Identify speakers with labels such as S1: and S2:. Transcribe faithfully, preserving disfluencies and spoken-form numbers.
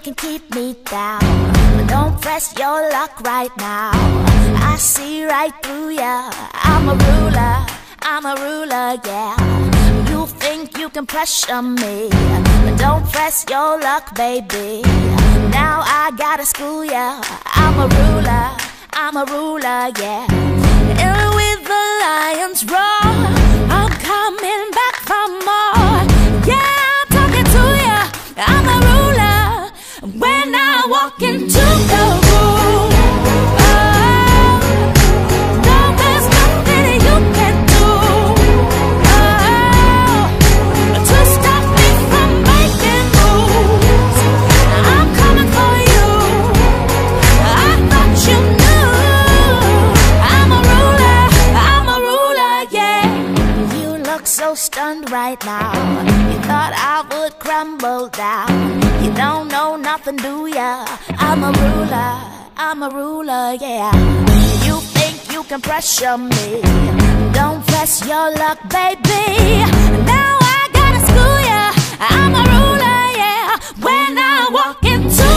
S1: can keep me down, but don't press your luck right now. I see right through ya. I'm a ruler, I'm a ruler, yeah. You think you can pressure me, but don't press your luck, baby. Now I gotta school ya. I'm a ruler, I'm a ruler, yeah. And with the lions roar, I'm coming back for more. Yeah, I'm talking to ya. I'm a ruler when I walk into the room. Oh, no, there's nothing you can do, oh, to stop me from making moves. I'm coming for you. I thought you knew. I'm a ruler, I'm a ruler, yeah. You look so stunned right now. You thought I would crumble down. You don't know nothing, do ya? I'm a ruler, I'm a ruler, yeah. You think you can pressure me, don't press your luck, baby. Now I gotta school ya. I'm a ruler, yeah. When I walk into